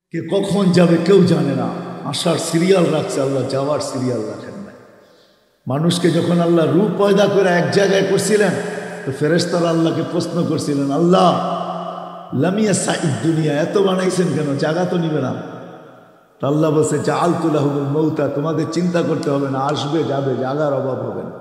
কে কখন যাবে কেউ জানে না। আসার সিরিয়াল রাখছে আল্লাহ, যাওয়ার সিরিয়াল রাখেন না। মানুষকে যখন আল্লাহ রূপ পয়দা করে এক জায়গায় করছিলেন, তো ফেরেশতারা আল্লাহকে প্রশ্ন করছিলেন, আল্লাহ লামিয়া সাইদ দুনিয়া এত বানাইছেন কেন, জায়গা তো নিবে না। আল্লাহ বলছে জাআলতু লাহুমুল মৌতা, তোমাদের চিন্তা করতে হবে না, আসবে যাবে, জায়গার অভাব হবে না।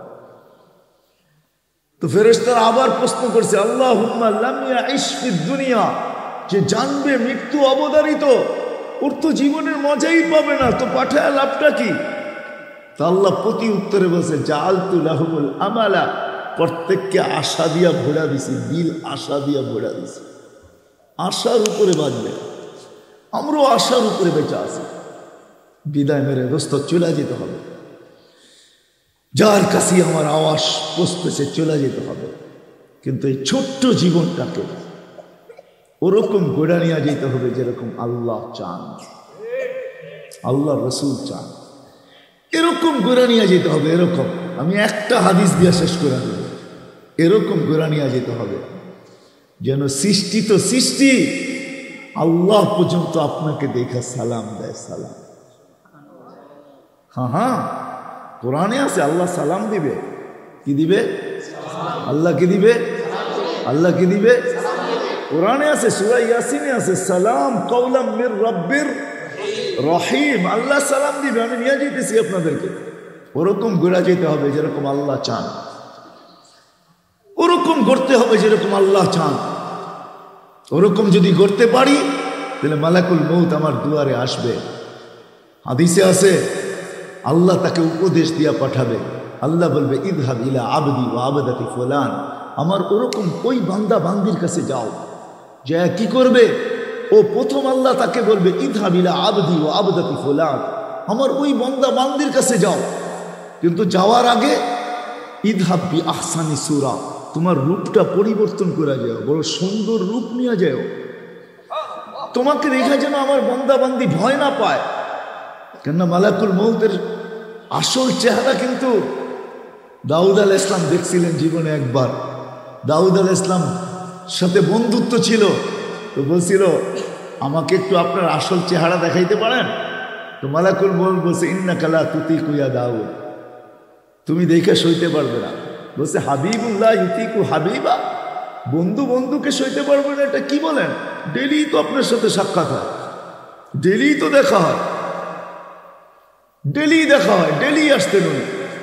তো ফেরেশতারা আবার প্রশ্ন করছে, আল্লাহুম্মা লামিয়া ইশফিদ দুনিয়া, যে জানবে মৃত্যু অবধারিত, ওর তো জীবনের মজাই পাবে না, তো পাঠায় লাভটা কি? তো আল্লাহ প্রতি উত্তরে বলছে জাআলতু লাহুমুল আমালা, প্রত্যেককে আশা দিয়া ভরা দিছি, দিল আশা দিয়া ভরা দিছি। আশার উপরে বাঁচবে, আমরাও আশার উপরে বেঁচে আছি। বিদায় মেরে দোস্ত চলে যেতে হবে, যার কাছে আমার আওয়াজ পৌঁছতেছে চলে যেতে হবে। কিন্তু এই ছোট্ট জীবনটাকে ওরকম গোড়া নিয়ে যেতে হবে যেরকম আল্লাহ চান, আল্লাহ রসুল চান, এরকম গোড়া নিয়ে যেতে হবে। এরকম আমি একটা হাদিস দিয়ে শেষ করে দেব, এরকম গোড়া নিয়ে যেতে হবে যেন সৃষ্টি তো সৃষ্টি, আল্লাহ পর্যন্ত আপনাকে দেখা সালাম দেয়। সালাম, হ্যাঁ হ্যাঁ, কোরআনে আছে আল্লাহ সালাম দিবে। কি দিবে? আল্লাহ কি দিবে? আল্লাহ কি দিবে? কোরআনে আছে, সূরা ইয়াসিনে আছে, সালাম কাওলাম মির রাব্বির রহিম। আল্লাহ সালাম দিবে, আমি নিয়ে যেতেছি আপনাদেরকে। ওরকম ঘোরা যেতে হবে যেরকম আল্লাহ চান, ওরকম করতে হবে যেরকম আল্লাহ চান। ওরকম যদি করতে পারি তাহলে মালাকুল মউত আমার দুয়ারে আসবে। হাদিসে আছে আল্লাহ তাকে উপদেশ দিয়া পাঠাবে। আল্লাহ বলবে ইযহাব ইলা আবদি ওয়া আবদাতি ফুলান, আমার ওরকম ওই বান্দা বান্দির কাছে যাও। যে কি করবে ও? প্রথম আল্লাহ তাকে বলবে ইযহাব ইলা আবদি ওয়া আবদাতি ফুলান, আমার ওই বান্দা বান্দির কাছে যাও। কিন্তু যাওয়ার আগে ইযহাব বি আহসানি সূরা, তোমার রূপটা পরিবর্তন করে যাও, বড় সুন্দর রূপ নিয়ে যাও। তোমাকে দেখা যেন আমার বান্দা বান্দি ভয় না পায়। কেননা মালাকুল মউতের আসল চেহারা কিন্তু দাউদ আলাইহিস সালাম দেখছিলেন জীবনে একবার। দাউদ আলাইহিস সালাম সাথে বন্ধুত্ব ছিল, তো বলছিল আমাকে একটু আপনার আসল চেহারা দেখাইতে পারেন? তো মালাকুল মউত বলছে ইন্নাকা লা তুতিকু ইয়া দাউদ, তুমি দেখে সইতে পারবে না। বলছে হাবিবুল্লাহ ইউতিকু হাবিবা, বন্ধু বন্ধুকে সইতে পারবে না, এটা কি বলেন? ডেলি তো আপনার সাথে সাক্ষাৎ হয়, ডেলি তো দেখা হয়, ডেলি দেখা হয়, ডেলি আসতেন উনি।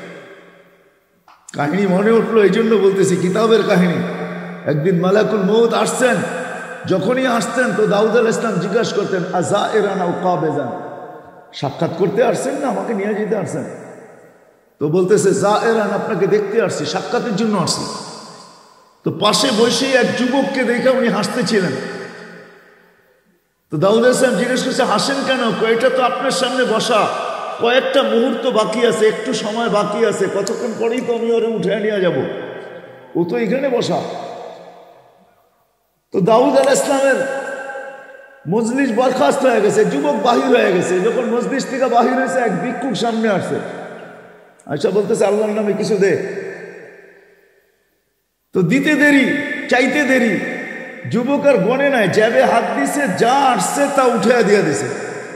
কাহিনী মনে উঠলো, এই জন্য বলতেছি, কিতাবের কাহিনী। একদিন মালাকুল মউত আসছেন, যখনই আসতেন তো দাউদ আলাইহিস সালাম জিজ্ঞাসা করতেন আযাইরান আও কাবেজান, সাক্ষাৎ করতে আসছেন না আমাকে নিয়ে যেতে আসছেন? তো বলতেছে যায়েরান, আপনাকে দেখতে আসছি, সাক্ষাতের জন্য আসছি। তো পাশে বসে এক যুবককে দেখে উনি হাসতেছিলেন। তো দাউদ আলাইহিস সালাম জিজ্ঞেস করছে হাসেন কেন? এটা তো আপনার সামনে বসা, কয়েকটা মুহূর্ত বাকি আছে, একটু সময় বাকি আছে, কতক্ষণ পরেই তো আমি ওরে উঠে নিয়ে যাব, ও তো এখানে বসা। তো দাউদ আলাইহিস সালামের মজলিস বরখাস্ত হয়ে গেছে, যুবক বাহির হয়ে গেছে। যখন মজলিস থেকে বাহির হয়েছে, এক ভিক্ষুক সামনে আসছে, আচ্ছা বলতেছে আল্লাহর নামে কিছু দে। তো দিতে দেরি, চাইতে দেরি, যুবক আর গনে নাই, জ্যাবে হাত দিছে, যা আসছে তা উঠে দিয়ে দিছে।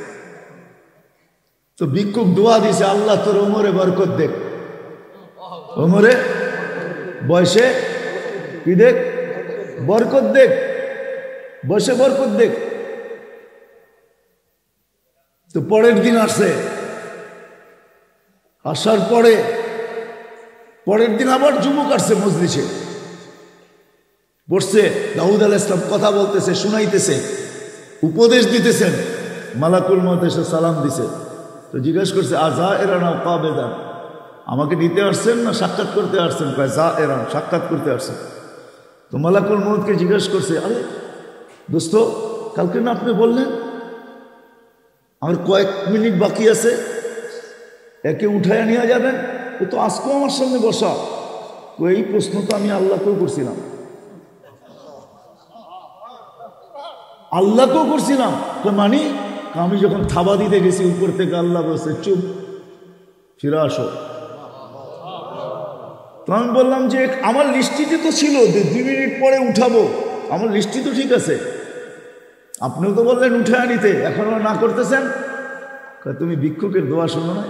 তো ভিক্ষুক দোয়া দিছে, আল্লাহ তোর ওমরে বরকত দেখ, ওমরে বয়সে কি দেখ, বরকত দেখ, বয়সে বরকত দেখ। তো পরের দিন আসছে, আসার পরের দিন আবার যুবক আসছে মজলিসে, বসছে। দাউদ আলাইহিস সালাম কথা বলতেছে, শুনাইতেছে, উপদেশ দিতেছেন। মালাকুল মউত এসে সালাম দিছে। তো জিজ্ঞাসা করছে আযাইরান আও কাবেজান, আমাকে নিতে আসছেন না সাক্ষাৎ করতে আসছেন? কয় যায়েরান, সাক্ষাৎ করতে আসছেন। তো মালাকুল মউতকে জিজ্ঞাসা করছে, আরে দোস্ত, কালকে না আপনি বললেন আর কয়েক মিনিট বাকি আছে, একে উঠায় নিয়ে যাবেন, ও তো আজকেও আমার সামনে বসা। এই প্রশ্ন তো আমি আল্লাহকেও করছিলাম, আল্লাহকেও করছিলাম। তো মানি আমি যখন থাবা দিতে গেছি উপর থেকে আল্লাহ বলছে চুপ, ফিরে আসো। তো আমি বললাম যে আমার লিস্টিতে তো ছিল 2 মিনিট পরে উঠাবো, আমার লিস্টি তো ঠিক আছে, আপনিও তো বললেন উঠে আনিতে, এখনো না করতেছেন। তুমি ভিক্ষুকের দোয়া শোনো না?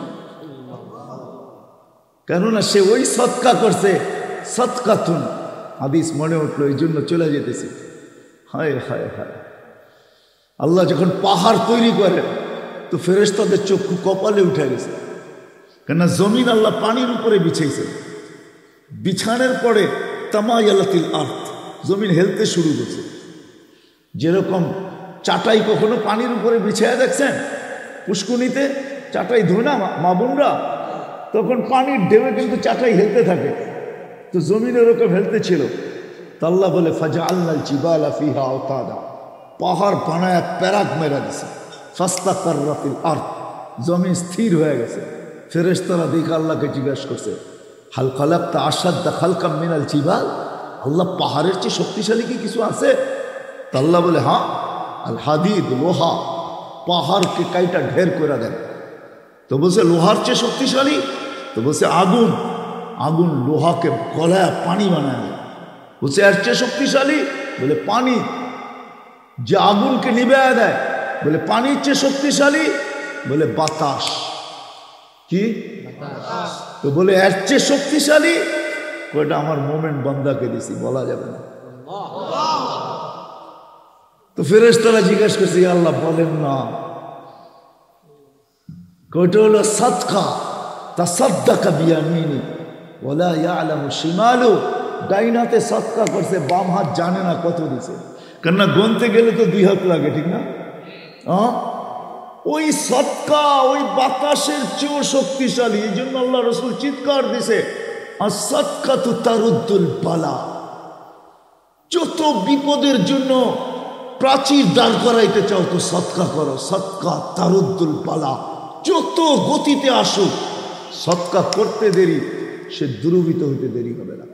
কেননা সে ওই সৎকা করছে, সৎকাতুন হাদিস মনে উঠলো, এই জন্য চলে যেতেছি। হায় হায় হায়, আল্লাহ যখন পাহাড় তৈরি করে তো ফেরেশতাদের চক্ষু কপালে উঠে গেছে। কেননা জমিন আল্লাহ পানির উপরে বিছাইছে, বিছানের পরে তামায়ালাতিল আরদ, জমিন হেলতে শুরু করছে। যেরকম চাটাই কখনো পানির উপরে বিছায়া দেখছেন? পুষ্কুনিতে চাটাই ধোয় না মা বোনরা, তখন পানির ঢেউয়ে কিন্তু চাটাই হেলতে থাকে। তো জমিন এরকম হেলতে ছিল। তো আল্লাহ বলে ফাজআলনাল জিবালা ফিহা আওতাদা, পাহাড় বানায় প্যারাক মেরা দিছে। ফাস্তাকাররাতিল আরদ, জমিন স্থির হয়ে গেছে। ফেরেশতারা দেখে আল্লাহকে জিজ্ঞাসা করছে, হাল খালাকতা আশাদ্দা খালকাম মিনাল জিবাল, আল্লাহ পাহাড়ের চেয়ে শক্তিশালী কি কিছু আছে? তা আল্লাহ বলে হ্যাঁ, আল হাদিদ, লোহা পাহাড়কে কাইটা ঢের করে দেন। তো বলছে লোহার চেয়ে শক্তিশালী? তো বলছে আগুন, আগুন লোহাকে গলায় পানি বানায় দেয়। বলছে এর চেয়ে শক্তিশালী? বলে পানি। যে আগুনকে নিভায়া দেয়? বলে পানির চেয়ে শক্তিশালী? বলে বাতাস। কি? তো বলে এর চেয়ে শক্তিশালী? ওটা আমার মোমেন্ট বান্দাকে দিছি, বলা যাবে না। তো ফেরেশতারা জিজ্ঞাসা করছে আল্লাহ বলেন না। ওটা হলো সাদকা, তাসাদ্দাকা বিয়ামিনি ওয়ালা ইয়ালামু শিমালু, ডাইনাতে সাদকা করছে, বাম হাত জানে না কত দিছে। কেননা গনতে গেলে তো 2 হাত লাগে, ঠিক না? ওই সাদকা ওই বাতাসের চেয়েও শক্তিশালী। এই জন্য আল্লাহ রাসূল চিৎকার দিছে, আস-সাদকাতু তারুদ্দুল বালা। যত বিপদের জন্য প্রাচীর দাঁড় করাইতে চাও তো সৎকা করো, সৎকা তারুদ্দুল বালা। যত গতিতে আসুক, সৎকা করতে দেরি, সে দুর্বৃত্ত হইতে দেরি হবে না।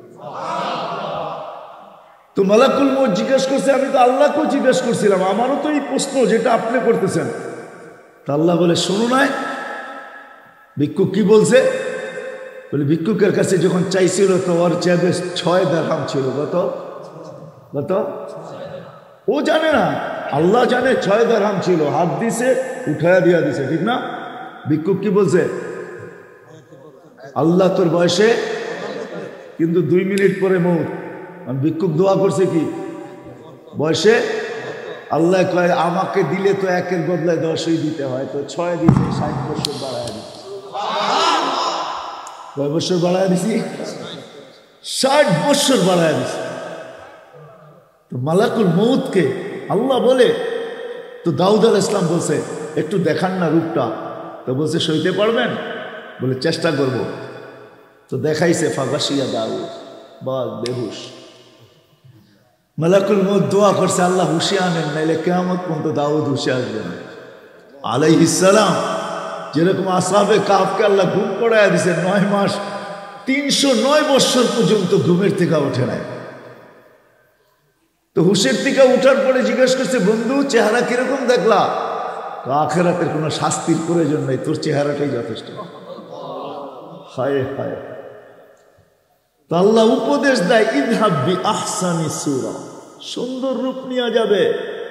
তো মালাকুল মউত জিজ্ঞেস করছে, আমি তো আল্লাহকেও জিজ্ঞেস করছিলাম, আমারও তো এই প্রশ্ন যেটা আপনি করতেছেন। তা আল্লাহ বলে শোনো নাই ভিক্ষুক কি বলছে? বলে ভিক্ষুকের কাছে যখন চাইছিল তো ওর চেয়ে 6 দিরহাম ছিল। কত? ও জানে না, আল্লাহ জানে 6 দিরহাম ছিল। হাত দিছে, উঠায়া দিয়া দিছে, ঠিক না? ভিক্ষুক কি বলছে? আল্লাহ তোর বয়সে কিন্তু 2 মিনিট পরে মউত। ভিক্ষুক দোয়া করছে কি বয়সে? আল্লাহ কয় আমাকে দিলে তো 1-এর বদলায় 10ই দিতে হয়, তো 6 দিছে, 60 বছর বাড়ায় দিছে। কয় বছর বাড়ায় দিছি? 60 বছর বাড়ায় দিছে। তো মালাকুল মউতকে আল্লাহ বলে, তো দাউদ আলাইহিস সালাম বলছে একটু দেখান না রূপটা। তো বলছে সইতে পারবেন? বলে চেষ্টা করব। তো দেখাইছে, ফাগাশিয়া দাউদ, বল বেহুশ। মালাকুল মউত দোয়া করছে আল্লাহ হুশে আনেন, নাইলে কিয়ামত পর্যন্ত দাউদ হুশে আসবে না আলাইহিস সালাম। যেরকম আসহাবে কাহফকে আল্লাহ ঘুম পড়ায় দিছে, 9 মাস 309 বছর পর্যন্ত ঘুমের থেকে ওঠে নাই। তো হুশের থেকে উঠার পরে জিজ্ঞেস করছে, বন্ধু চেহারা কিরকম দেখলা? আখিরাতের কোনো শাস্তির প্রয়োজন নেই, তোর চেহারাটাই যথেষ্ট। হায় হায়। তো আল্লাহ উপদেশ দেয়, ইযহাব বি আহসানি সূরা, সুন্দর রূপ নিয়ে যাবে।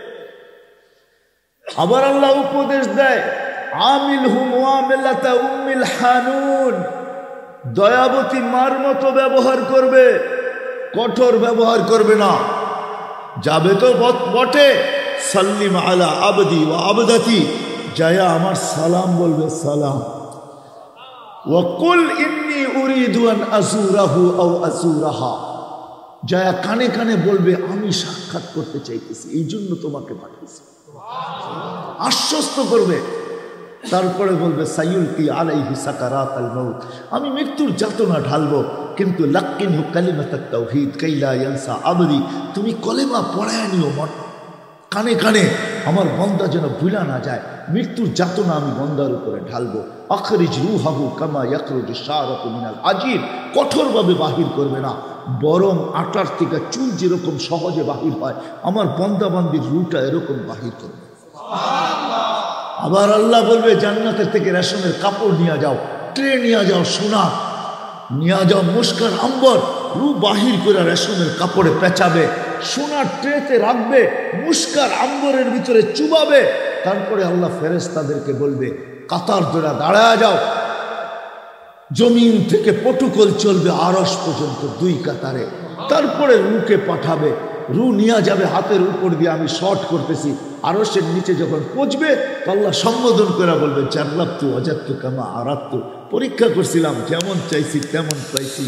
আবার আল্লাহ উপদেশ দেয়, আমিলহু মুআমিলাতা উম্মিল হানুন, দয়াবতী মার মতো ব্যবহার করবে, কঠোর ব্যবহার করবে না। যাবে তো বটে, সাল্লিম আলা আবদি ওয়া আবদাতি, যায়া আমার সালাম বলবে, সালাম। ওয়া কুল ইন্নী উরিদু আন আযুরাহু আও আযুরাহা, যায়া কানে কানে বলবে আমি সাক্ষাৎ করতে চাইতেছি, এই জন্য তোমাকে পাঠিয়েছি। আশ্বস্ত করবে। তারপরে বলবে সাইয়ুলকি আলাইহি সাকারাতাল মাউত, আমি মৃত্যুর যাতনা ঢালবো, কিন্তু লাক্কিনহু কালিমাতাত তাওহীদ কাইলা ইয়ানসা আবদি, তুমি কলেমা পড়ায় নিও মন কানে কানে, আমার বন্দা যেন ভুলা না যায়। মৃত্যুর যাতনা আমি বন্দার উপরে ঢালবো। আখরিজ রূহাহু কামা ইয়াখরুজু শারাতু মিনাল আজির, কঠোরভাবে বাহির করবে না, বরং আটার থেকে চুল যেরকম সহজে বাহির হয়, আমার বন্দা বান্দির রূহটা এরকম বাহির করবে। আবার আল্লাহ বলবে জান্নাতের থেকে রেশমের কাপড় নিয়ে যাও, ট্রে নিয়ে যাও, সোনা নিয়ে যাও, মুস্কান আম্বর, রূহ বাহির করে রেশমের কাপড়ে পেঁচাবে। সোনার ট্রেতে রাখবে, মুস্কার আম্বরের ভিতরে চুবাবে। তারপরে আল্লাহ ফেরেশতাদেরকে বলবে কাতার ধরে দাঁড়ায় যাও। জমিন থেকে পটুকল চলবে আরশ পর্যন্ত 2 কাতারে। তারপরে রুকে পাঠাবে, রু নিয়ে যাবে হাতের উপর দিয়ে, আমি শর্ট করতেছি। আরশের নিচে যখন পৌঁছবে তো আল্লাহ সম্বোধন করে বলবে জাররাবতু ওয়াজাদতু কামা আরাদতু, পরীক্ষা করছিলাম, যেমন চাইছি তেমন পাইছি।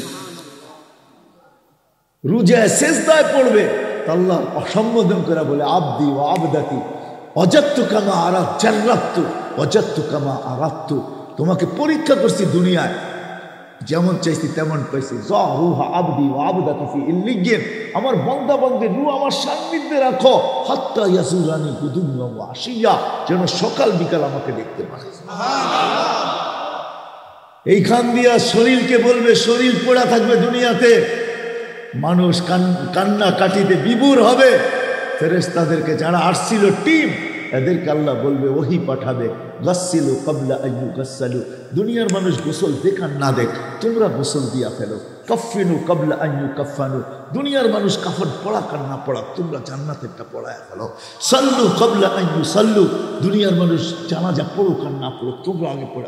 রু যায় সেজদায় পড়বে তো আল্লাহ সম্বোধন করে বলে আবদি ও আবদাতি ওয়াজাদতু কামা আরাদ জাররাবতু ওয়াজাদতু কামা আরাদতু, তোমাকে পরীক্ষা করছি দুনিয়ায়, যেমন চাইছি তেমন পাইছি। রুহা আবদি ও আবদাতি ফি ইল্লিয়িন, আমার বান্দা বান্দির রূহ আমার সান্নিধ্যে রাখো, হাত্তা ইয়াজুরানি গুদুওয়া ওয়া আশিয়া, যেন সকাল বিকাল আমাকে দেখতে পারে। এইখান দিয়া শরীরকে বলবে, শরীর পড়া থাকবে দুনিয়াতে, মানুষ কান্না কাটিতে বিভোর হবে। ফেরেশতাদেরকে যারা আসছিল টিম, এদেরকে আল্লাহ বলবে ওহি পাঠাবে, গাসসিলু ক্বাবলা আইয়ু গাসসালু, দুনিয়ার মানুষ গোসল দেখান না দেখ, তোমরা গোসল দিয়া ফেলো। কাফফিনু ক্বাবলা আইয়ু কাফফানু, দুনিয়ার মানুষ কাফন পড়াক আর না পড়াক, তোমরা জান্নাতেরটা পড়ায় ফেলো। সাল্লু ক্বাবলা আইয়ু সাল্লু, দুনিয়ার মানুষ জানাজা পড়ুক আর না পড়ুক, তোমরা আগে পড়া।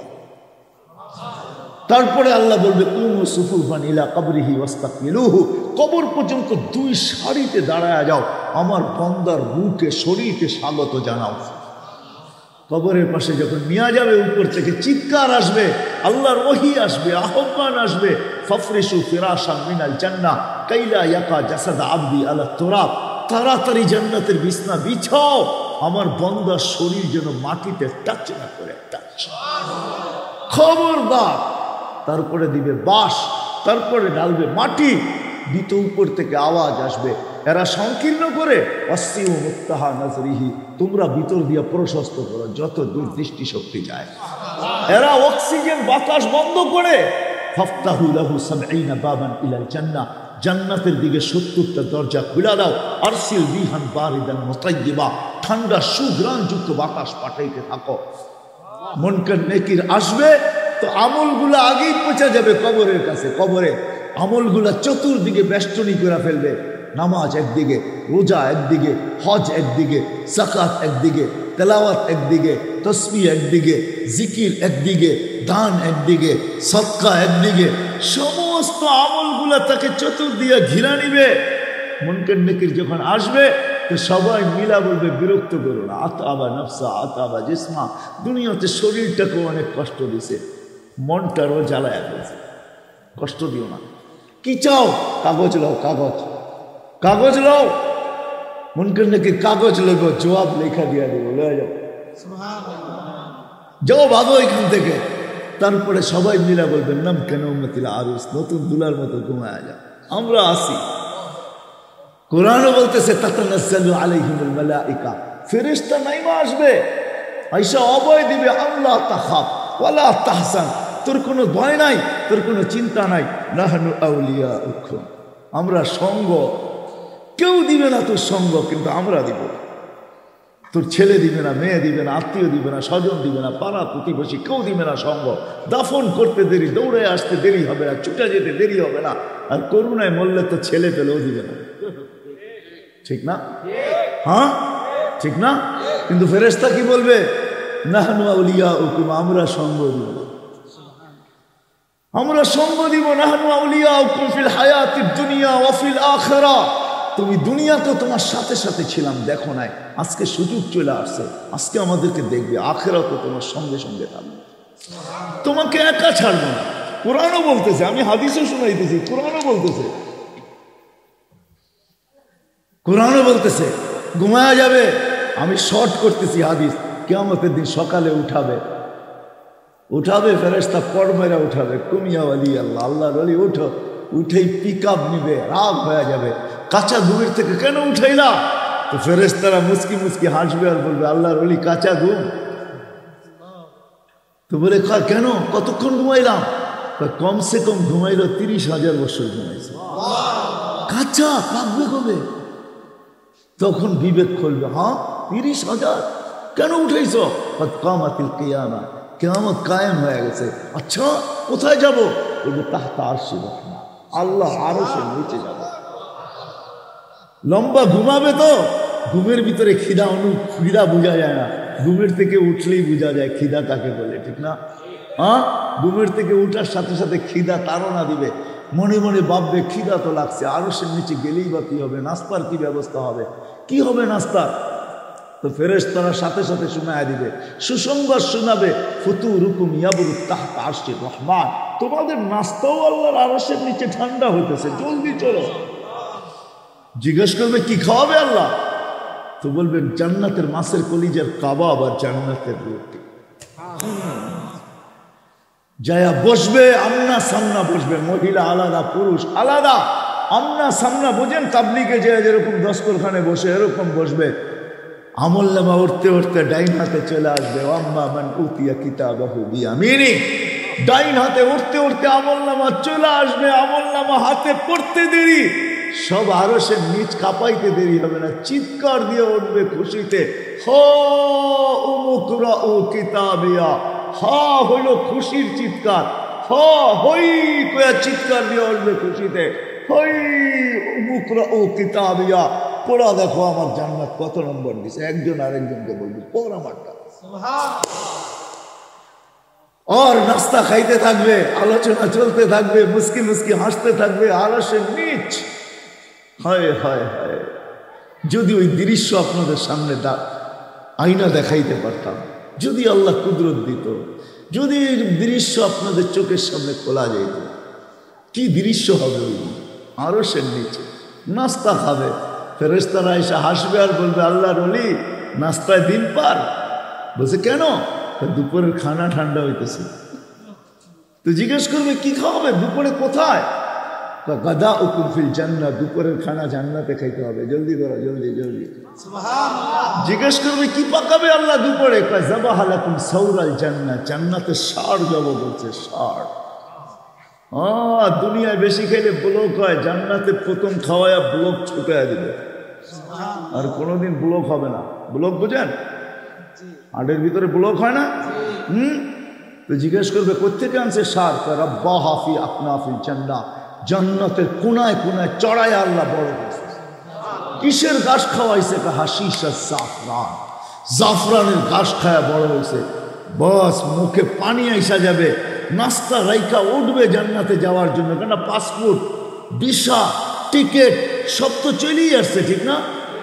তারপরে আল্লাহ বলবে কুমু সুফুফান ইলা কবরিহি ওয়াস্তাকবিলুহু, কবর পর্যন্ত 2 সারিতে দাঁড়ায় যাও, আমার বান্দার রূহকে শরীরকে স্বাগত জানাও। কবরের পাশে যখন নিয়ে যাবে উপর থেকে চিৎকার আসবে, আল্লাহর ওহী আসবে, আহ্বান আসবে, ফাফরিশু ফিরাশান মিনাল জান্নাহ কাইলা ইয়াকা জাসাদ আবদি আলা তুরাব, তাড়াতাড়ি জান্নাতের বিছনা বিছাও, আমার বান্দার শরীর যেন মাটিতে টাচ না করে। টাচ, খবরদার। তারপরে দিবে বাঁশ, তারপরে ঢালবে মাটি, দিত উপর থেকে আওয়াজ আসবে, এরা সংকীর্ণ করে অসিউ মুক্তাহা নজরিহি, তোমরা ভিতর দিয়া প্রশস্ত করো যত দূর দৃষ্টি শক্তি যায়। এরা অক্সিজেন বাতাস বন্ধ করে ফাফতাহু লাহু সাবঈনা বাবান ইলাল জান্নাহ, জান্নাতের দিকে 70টা দরজা খুলে দাও। আরসিল বিহান বারিদান মুতায়্যিবা, ঠান্ডা সুঘ্রাণযুক্ত বাতাস পাঠাইতে থাকো। মুনকার নেকির আসবে তো আমলগুলো আগেই পৌঁছে যাবে কবরের কাছে। কবরে আমলগুলা চতুর্দিকে বেষ্টনী করে ফেলবে। নামাজ একদিকে, রোজা একদিকে, হজ একদিকে, যাকাত একদিকে, তেলাওয়াত একদিকে, তসবিহ একদিকে, জিকির একদিকে, দান একদিকে, সদকা একদিকে, সমস্ত আমলগুলা তাকে চতুর্দিকে ঘিরা নিবে। মুনকার নেকির যখন আসবে তো সবাই মিলা বলবে বিরক্ত করো না, আতাবা নফসা আতাবা জিসমা, দুনিয়াতে শরীরটাকেও অনেক কষ্ট দিছে, মনটারও জ্বালায় ফেলছে, কষ্ট দিও না। কি চাও? কাগজ লাও, কাগজ, কাগজ লাও। মুনকার নেকির কাগজ লইব, জবাব লেখা দিয়া দেবো, লয়ে যাও, যাও ভাগো এখান থেকে। তারপরে সবাই মিলা বলবেন নাম কেন উম্মতিল আরুস, নতুন দুলার মতো ঘুমায় যাও, আমরা আসি। কোরআনও বলতেছে তাতানাজ্জালু আলাইহিমুল মালাইকা, ফেরেশতা নাইমা আসবে, আইসা অভয় দিবে, আল্লাহ তাখাফ ওয়ালা তাহসান, তোর কোনো ভয় নাই, তোর কোনো চিন্তা নাই, নাহনু আউলিয়াউকুম, আমরা সঙ্গ, কেউ দিবে না তোর সঙ্গ, কিন্তু আমরা দিব। তোর ছেলে দিবে না, মেয়ে দিবে না, আত্মীয় দিবে না, স্বজন দিবে না, পাড়া প্রতিবেশী কেউ দিবে না সঙ্গ। দাফন করতে দেরি, দৌড়ে আসতে দেরি হবে না, ছুটে যেতে দেরি হবে না। আর করুণায় মরলে তো ছেলে পেলেও দিবে না, ঠিক না? হ্যাঁ ঠিক না? কিন্তু ফেরেশতা কি বলবে? নাহনু আউলিয়াউকুম, আমরা সঙ্গ দিব, আমরা সঙ্গ দিব। নাহনু আউলিয়াউকুম ফিল হায়াতিদ দুনিয়া ওয়া ফিল আখিরাহ, তুমি দুনিয়া তো তোমার সাথে সাথে ছিলাম, দেখো নাই, আজকে সুযোগ চলে আসছে, আজকে আমাদেরকে দেখবে, আখিরাতে তোমার সঙ্গে সঙ্গে থাকবে, তোমাকে একা ছাড়বো না। কোরআনও বলতেছে, আমি হাদিসও শোনাইতেছি, কোরআনও বলতেছে, কোরআনও বলতেছে ঘুমায়া যাবে, আমি শর্ট করতেছি হাদিস, কিয়ামতের দিন সকালে উঠাবে, উঠাবে ফেরেশতা, পড় মেরা উঠাবে, কুমিয়া ওয়ালি আল্লাহ, আল্লাহর ওলি উঠো, উঠেই পিক আপ নিবে, রাগ হয়ে যাবে, কাঁচা ঘুমের থেকে কেন উঠাইলা? তো ফেরেশতারা মুস্কি মুস্কি হাসবে আর বলবে আল্লাহর ওলি কাঁচা ঘুম। তো বলে কেন, কতক্ষণ ঘুমাইলাম? কমসে কম ঘুমাইল 30,000 বছর ঘুমাইছে, কাঁচা পাকবে কবে? তখন বিবেক খুলবে, হ্যাঁ 30,000 কেন উঠাইছ? কামাতিল কিয়ামা, কিয়ামত কায়েম হয়ে গেছে। আচ্ছা কোথায় যাব? বলবে তাহতা আরশি রহমান, আল্লাহ আরশের নিচে যাব। লম্বা ঘুমাবে তো ঘুমের ভিতরে খিদা বোঝা যায় না, ঘুমের থেকে উঠলেই বোঝা যায় খিদা কাকে বলে, ঠিক না? হ্যাঁ, ঘুমের থেকে উঠার সাথে সাথে খিদা তাড়না দিবে, মনে মনে ভাববে খিদা তো লাগছে, আরো সে নিচে গেলেই বা কি হবে, নাস্তার কি ব্যবস্থা হবে, কি হবে নাস্তা? তো ফেরেশতারা সাথে সাথে শোনায় দিবে, সুসংবাদ শোনাবে, ফুতুরুকুম ইয়াবরুত তাহতা আরশির রহমান, তোমাদের নাস্তাও আল্লাহর আরশের নিচে ঠান্ডা হইতেছে, জলদি চলো। জিজ্ঞেস করবে কি খাওয়াবে আল্লাহ? তো বলবেন জান্নাতের মাছের কলিজার কাবাব আর জান্নাতের রুটি। যায়া বসবে, আমনা সামনা বসবে, মহিলা আলাদা পুরুষ আলাদা, আমনা সামনা, বোঝেন তাবলিগে যে যেরকম দস্তরখানে বসে এরকম বসবে। আমলনামা উঠতে উঠতে ডাইন হাতে চলে আসবে, আম্মা মান উতিয়া কিতাবাহু বিয়ামিনি, ডাইন হাতে উঠতে উঠতে আমলনামা চলে আসবে, আমলনামা হাতে পড়তে দেরি, সব আরশের নিচ কাঁপাইতে দেরি হবে না, চিৎকার দিয়ে উঠবে খুশিতে, হো উমুকরাউ কিতাবিয়া, হা হইল খুশির চিৎকার, হা হই কয়া চিৎকার দিয়ে উঠবে খুশিতে, হই উমুকরাউ কিতাবিয়া, পড়া দেখো আমার জান্নাত কত নম্বর দিছে, একজন আরেকজনকে বলবে পড় আমারটা। আর নাস্তা খাইতে থাকবে, আলোচনা চলতে থাকবে, মুস্কি মুস্কি হাসতে থাকবে, আরশের নিচ। হায় হায় হায়, যদি ওই দৃশ্য আপনাদের সামনে আয়না দেখাইতে পারতাম, যদি আল্লাহ কুদরত দিত, যদি এই দৃশ্য আপনাদের চোখের সামনে খোলা যেত, কি দৃশ্য হবে ওই আরশের নিচে। নাস্তা খাবে, ফেরেশতারা এসে হাসবে আর বলবে আল্লাহর ওলি নাস্তায় দিন পার। বলছে কেন? দুপুরের খানা ঠান্ডা হইতেছে। তো জিজ্ঞেস করবে কি খাওয়াবে, দুপুরে কোথায়? গাদা উকুম ফিল জান্নাত, দুপুরের খানা জান্নাতে খাইতে হবে, জলদি করো জলদি জলদি। জিজ্ঞেস করবে কি পাকাবে আল্লাহ দুপুরে? যাবাহা লাকুম সাউরাল জান্নাত, জান্নাতের ষাঁড় জব করছে, ষাঁড়। দুনিয়ায় বেশি খেলে ব্লক হয়, জান্নাতে প্রথম খাওয়ায় ব্লক ছুটাইয়া দিবে, আর কোনোদিন ব্লক হবে না। ব্লক বোঝেন? হাটের ভিতরে ব্লক হয় না? তো জিজ্ঞেস করবে কোথেকে আনছে ষাঁড়? রাব্বা হাফি আকনাফিল জান্নাহ, জান্নাতের কোনায় কোনায় চড়ায় আল্লাহ বড় করছে। কিসের ঘাস খাওয়াইছে? হাশিশ আর জাফরান, জাফরানের ঘাস খায়া বড় হয়েছে। বস মুখে পানি আইসা যাবে, নাস্তা রাইখা উঠবে জান্নাতে যাওয়ার জন্য, কেন পাসপোর্ট ভিসা টিকিট সব তো চলেই আসছে, ঠিক না?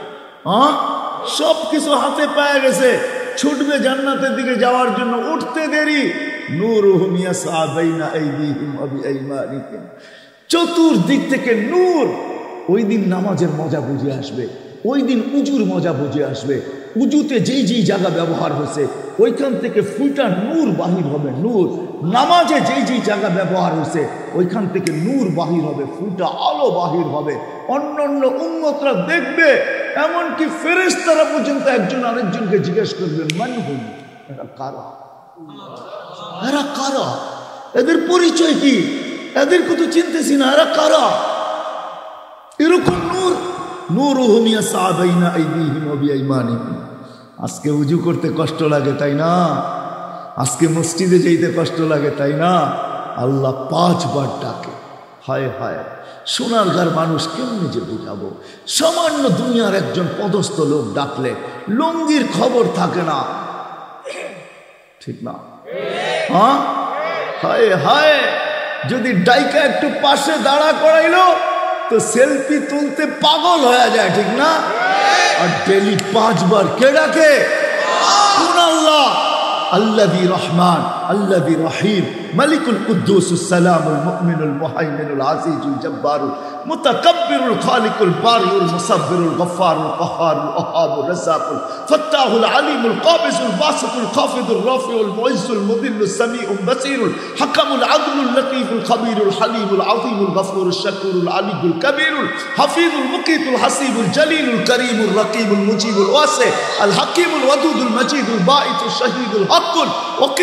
সব কিছু হাতে পায়ে গেছে, ছুটবে জান্নাতের দিকে যাওয়ার জন্য, উঠতে দেরি। নূরুহুম ইয়াসআ বাইনা আইদিহিম ওয়া বিআইমানিহিম, চতুর্দিক থেকে নূর। ওই দিন নামাজের মজা বুঝে আসবে, ওই দিন উজুর মজা বুঝে আসবে। উজুতে যেই যেই জায়গা ব্যবহার হয়েছে ওইখান থেকে ফুটা নূর বাহির হবে, নূর। নামাজে যেই যেই জায়গা ব্যবহার হয়েছে ওইখান থেকে নূর বাহির হবে, ফুটা আলো বাহির হবে। অন্য অন্য উম্মতরা দেখবে, এমনকি ফেরেশতারা পর্যন্ত একজন আরেকজনকে জিজ্ঞেস করবেন মান হুম, এরা কারা, এরা কারা, এদের পরিচয় কি, এদেরকে তো চিনতেছি না, এরা কারা? এরকম নূর। নূরুহুম ইয়াসআ বাইনা আইদিহিম ওয়া বিআইমানিহিম। আজকে উজু করতে কষ্ট লাগে তাই না? আজকে মসজিদে যেতে কষ্ট লাগে তাই না? আল্লাহ 5 বার ডাকে। হায় হায়, সোনারগাঁর মানুষ কেমনি যে বুঝাবো? সামান্য দুনিয়ার একজন পদস্থ লোক ডাকলে লুঙ্গির খবর থাকে না, ঠিক না? হ্যাঁ, হায় হায়, যদি ডাইকা একটু পাশে দাঁড়া করাইলো তো সেলফি তুলতে পাগল হয়ে যায়, ঠিক না? আর ডেলি 5 বার কে ডাকে? কোন আল্লাহ? আল্লাযী রহমান, আল্লাযী রহিম, মালিকুল কুদ্দুসুস সালামুল মুমিনুল মুহাইমিনুল আজিজুল জব্বারুল মুতাকাব্বিরুল খালিকুল বারিউল মুসাব্বিরুল গফফারুল কাহ্হারুল ওয়াহাবুর রাজ্জাকুল ফাত্তাহুল আলিমুল কাবিজুল বাসিতুল খাফিদুল রাফিউল মুইজ্জুল মুদিল্লুস সামিউল বাসীরুল হাকামুল আদলুল লতীফুল খবীরুল হালিমুল আযীমুল গফুরুশ শাকুরুল আলিয়ুল কবীরুল হাফিজুল মুকিতুল হাসিবুল জলিলুল করিমুল রকিবুল মুজিবুল ওয়াসি আল হাকিমুল ওয়াদুদুল মজিদুল বাঈতুল শহীদুল হকুল ওয়াকিলুল কবীর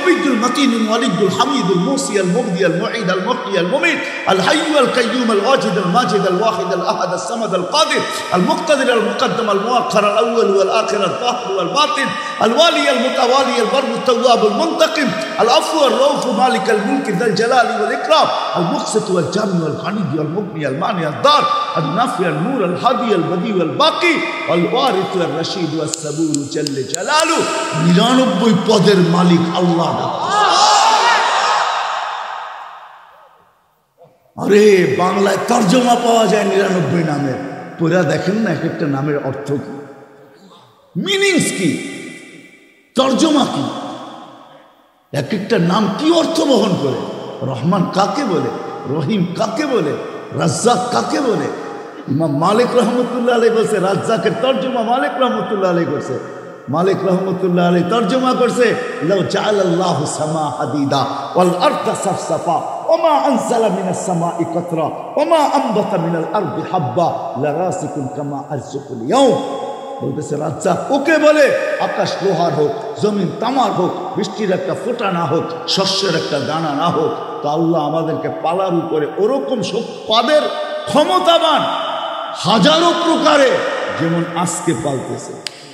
الممد المتين الولي الحميد الموصي المبدي المعيد المحيي المميت الحي القيوم الواجد الماجد الواحد الأحد الصمد القادر المقتدر المقدم المؤخر الأول والآخر الظاهر والباطن الوالي المتوالي البر التواب المنتقم العفو الرؤوف مالك الملك ذا الجلال والإكرام المقسط والجامع والغني والمغني المانع الضار النافع النور الهادي البديع والباقي الوارث الرشيد والصبور جل جلاله 99 পদের মালিক আল্লাহ। আরে বাংলায় তরজমা পাওয়া যায় 99 নামের, পুরা দেখেন না এক একটা নামের অর্থ কি, মিনিংস কি, তরজমা কি, এক একটা নাম কি অর্থ বহন করে। রহমান কাকে বলে, রহিম কাকে বলে, রাজ্জাক কাকে বলে। ইমাম মালিক রহমতুল্লাহ আলাইহি বলছে রাজ্জাকের তরজমা মালিক রহমতুল্লাহ আলাইহি করছে। মালিক রহমতুল্লাহ আলাইহি তরজমা করছে লাউ জাআলাল্লাহু সামা হাদিদা ওয়াল আরদা সাফসাফা ওমা আনজালা মিনাস সামাই কাতরা ওমা আমবাতা মিনাল আরদি হাব্বা লারাসিকুন কামা আরযুকুল ইয়াউম। বলতেছে রাজ্জাক ওকে বলে আকাশ লোহার হোক, জমিন তামার হোক, বৃষ্টির একটা ফোঁটা না হোক, শস্যের একটা দানা না হোক, তো আল্লাহ আমাদেরকে পালার উপরে ওরকম পাদের ক্ষমতাবান হাজারো প্রকারে যেমন আজকে পালতেছে।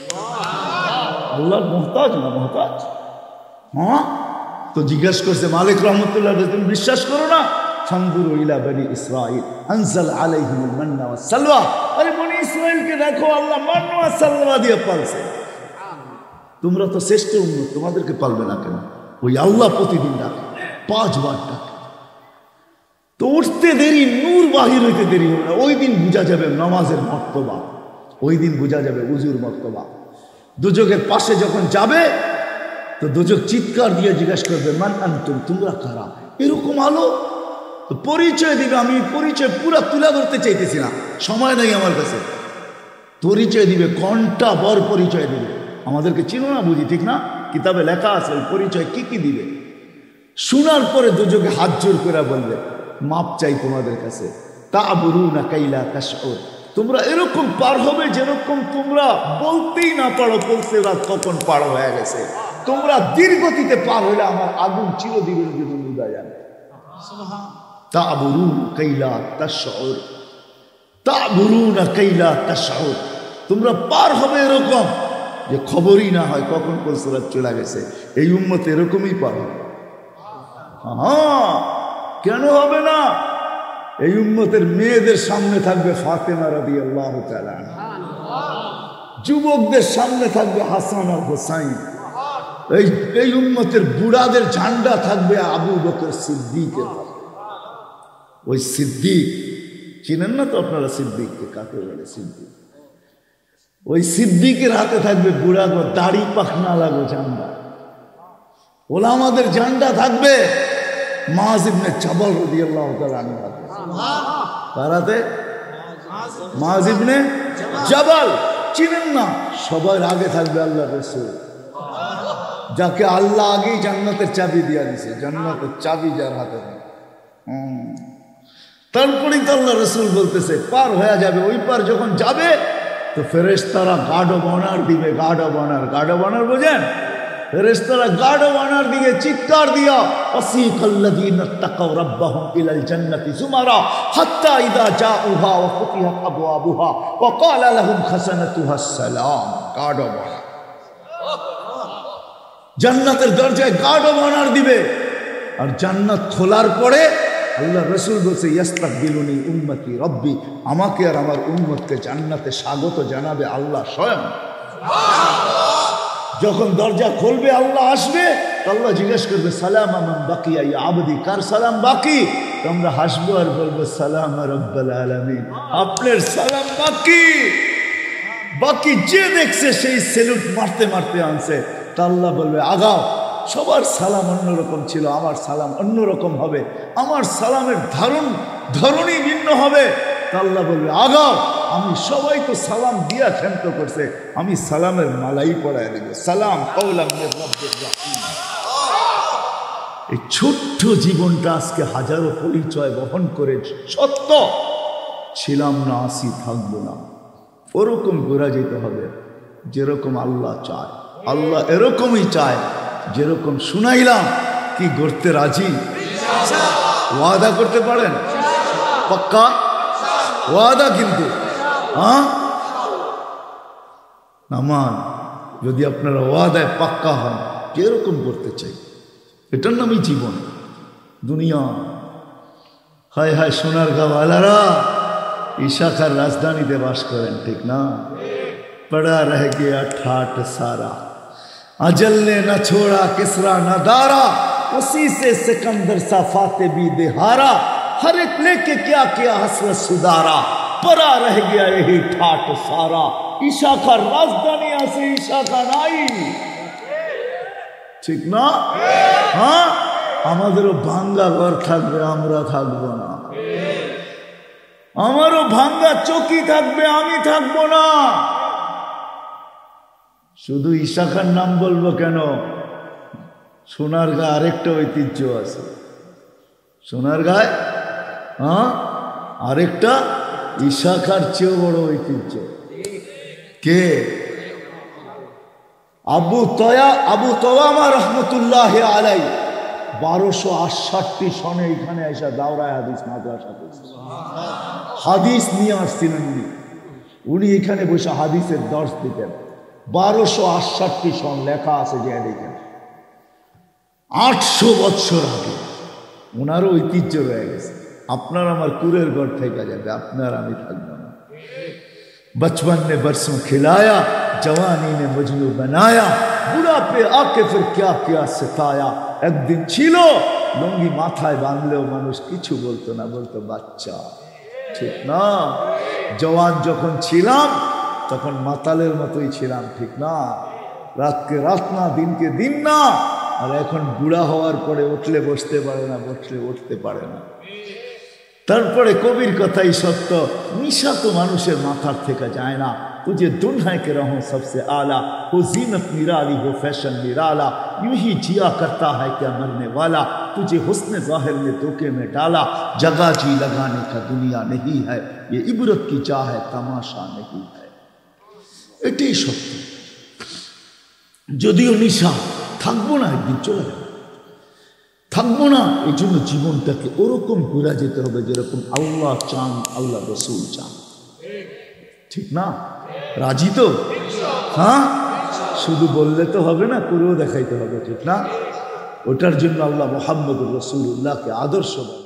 আল্লাহর মুহতাজ না মুহতাজ? হ্যাঁ, তো জিজ্ঞাসা করছে মালিক রহমতুল্লাহ তুমি বিশ্বাস করো না? ফানজুরু ইলা বনি ইসরাঈল আনজাল আলাইহিমুল মান্না ওয়াস সালওয়া। আরে বনি ইসরাঈলকে দেখো আল্লাহ মান্না ওয়াস সালওয়া দিয়ে পালছে। তোমরা তো শ্রেষ্ঠ উম্মত, তোমাদেরকে পালবে না কেন? ওই আল্লাহ প্রতিদিন ডাকে, 5 বার ডাকে। তো উঠতে দেরি, নূর বাহির হইতে দেরি হবে না। ওই দিন বোঝা যাবে নামাজের মর্তবা, ওই দিন বোঝা যাবে উজুর মর্তবা। দুজকের পাশে যখন যাবে তো দুজক চিৎকার দিয়ে জিজ্ঞাসা করবে মান আনতুম, তোমরা কারা? এরকম আলো তো পরিচয় দিবে। আমি পরিচয় পুরা তুলে ধরতে চাইতেছি না, সময় নেই আমার কাছে। পরিচয় দিবে, ঘন্টা ভর পরিচয় দিবে। আমাদেরকে চিনো না বুঝি, ঠিক না? কিতাবে লেখা আছে ওই পরিচয় কি কি দিবে। শোনার পরে দুজকে হাত জোর করে বলবে মাপ চাই তোমাদের কাছে। তা'বুরুনা কাইলা তাশউর, তোমরা এরকম পার হবে যেরকম তোমরা বলতেই না পারো পৌঁছে রাত কখন পার হয়ে গেছে। তোমরা দীর্ঘতিতে পার হলে আমার আগুন চিরদিনের জন্য নিভে যাবে। তা'বুরুনা কাইলা তাশউর, তা'বুরুনা কাইলা তাশউর, তোমরা পার হবে এরকম যে খবরই না হয় কখন পৌঁছে রাত চলে গেছে। এই উম্মত এরকমই পার হবে। হ্যাঁ, কেন হবে না? এই উম্মতের মেয়েদের সামনে থাকবে ফাতেমা রাদিয়াল্লাহু তাআলা, যুবকদের সামনে থাকবে হাসান আর হুসাইন। এই উম্মতের বুড়াদের ঝান্ডা থাকবে আবু বকর সিদ্দিকের। ওই সিদ্দিক চিনেন না তো আপনারা? সিদ্দিককে কাকে বলে? সিদ্দিক, ওই সিদ্দিকের হাতে থাকবে বুড়া গো দাড়ি পাখনা লাগো ঝান্ডা। ওলামাদের ঝান্ডা থাকবে মুআয ইবনে জাবাল রাদিয়াল্লাহু তাআলা আনহু হাতে। পারাতে মুআয ইবনে জাবাল চিনেন না? সবার আগে থাকবে আল্লাহর রাসূল, যাকে আল্লাহ আগেই জান্নাতের চাবি দিয়ে দিয়েছে। জান্নাতের চাবি যার হাতে থাকে। তারপরেই তো আল্লাহ রাসূল বলতেছে পার হয়ে যাবে। ওই পার যখন যাবে তো ফেরেশতারা গার্ড অব অনার দিবে। Guard of honour, guard of honour বোঝেন? ফেরেশতারা গার্ড অব অনার দিকে চিৎকার দিয়া ওয়াসিকাল্লাযীনা তাকাউ রাব্বাহুম ইলাল জান্নাতি যুমারা হাত্তা ইযা জাউহা ওয়া ফুতিহাত আবওয়াবুহা ওয়া ক্বালা লাহুম খাসানাতুহা আসসালাম। গার্ড অব অনার, জান্নাতের দরজায় গার্ড অব অনার দিবে। আর জান্নাত খোলার পরে আল্লাহ রাসূল বলছে ইস্তাকবিলুনি উম্মতি রব্বি, আমাকে আর আমার উম্মতকে জান্নাতে স্বাগত জানাবে আল্লাহ স্বয়ং। যখন দরজা খুলবে আল্লাহ আসবে, আল্লাহ জিজ্ঞেস করবে সালাম আমান বাকিয়া ইয়া আবদি, কার সালাম বাকি? তোমরা হাসবো আর বলবো সালাম রব্বুল আলামিন, আপনার সালাম বাকি। বাকি যে দেখছে সেই সেলুট মারতে মারতে আনছে। তা আল্লাহ বলবে আগাও। সবার সালাম অন্যরকম ছিল, আমার সালাম অন্যরকম হবে। আমার সালামের ধরনই ভিন্ন হবে। তা আল্লাহ বলবে আগাও। আমি সবাই তো সালাম দিয়া ক্ষান্ত করছে, আমি সালামের মালাই পড়ায় দেব। সালাম কওলাম মির রাব্বির রাহিম। এই ছোট্ট জীবনটা আজকে হাজারো পরিচয় বহন করে সত্য ছিলাম না, আসি থাকবো না। ওরকম ঘোরা যেতে হবে যেরকম আল্লাহ চায়। আল্লাহ এরকমই চায় যেরকম শুনাইলাম কি করতে রাজি? ওয়াদা করতে পারেন? পাক্কা ওয়াদা কিন্তু, হ্যাঁ? নামান যদি আপনারা ওয়াদায় পাক্কা হন, যেরকম করতে চাই, এটার নামই জীবন। দুনিয়া হায় হায় সোনারগাঁওয়ালারা ইশাখার রাজধানীতে বাস করেন, ঠিক না? पड़ा रह गया ठाट सारा, अजल ने न छोड़ा किसरा न दारा, उसी से सिकंदर सा फाते भी देहारा, हर एक लेके क्या किया हसरत सुधारा, पड़ा रह गया यही ठाट सारा, इशाखा राजधानी से इशाखा नाई, ठीक ना? हाँ, আমাদেরও ভাঙ্গা ঘর থাকবে, আমরা থাকবো না। আমারও ভাঙ্গা চৌকি থাকবে, আমি থাকবো না। শুধু ইশাখার নাম বলবো কেন? সোনারগাঁ আরেকটা ঐতিহ্য আছে। সোনারগাঁয় হ্যাঁ আরেকটা ইশাখার চেয়েও বড় ঐতিহ্য। কে? আবু তওয়ামা রহমতুল্লাহ আলাই 1268 সনে এখানে এসে দাওরায় হাদিস মাদ্রাসা করেছেন। হাদিস নিয়ে আসছিলেন উনি এখানে বসে হাদিসের দর্শ দিতেন। 1268 সন লেখা আছে, যে দেখেন 800 বছর আগে ওনারও ঐতিহ্য রয়ে গেছে। আপনার আমার কুরের ঘর থেকে যাবে, আপনার আমি থাকবো না। बचपन ने बरसों खिलाया, जवानी ने मजनू बनाया, बुढ़ापे आके फिर क्या क्या सिताया। একদিন ছিল লুঙ্গি মাথায় বাঁধলেও মানুষ কিছু বলতো না, বলতো বাচ্চা, ঠিক না? জওয়ান যখন ছিলাম তখন মাতালের মতোই ছিলাম, ঠিক না? রাতকে রাত না, দিনকে দিন না। আর এখন বুড়া হওয়ার পরে উঠলে বসতে পারে না, বসলে উঠতে পারে না। তারপরে কবির কথাই সত্য, নিশা তো মানুষের মাথার থেকে যায় না। तुझे दुल्हन के रहो सबसे आला, हो जीनत निराली हो फैशन निराला, यूं ही जिया करता है क्या मरने वाला, तुझे हुस्न ज़ाहिर ने धोखे में डाला, जगह जी लगाने का दुनिया नहीं है, ये इबरत की जा है तमाशा नहीं है। এটাই সত্য। যদিও নিশা থাকবো না, একদিন চলে যাবে, থাকবো না। এই জন্য জীবনটাকে ওরকম ঘুরা যেতে হবে যেরকম আল্লাহ চান, আল্লাহ রসুল চান, ঠিক না? রাজি তো? হ্যাঁ, শুধু বললে তো হবে না, করেও দেখাইতে হবে, ঠিক না? ওটার জন্য আল্লাহ মুহাম্মদুর রাসূলুল্লাহকে আদর্শ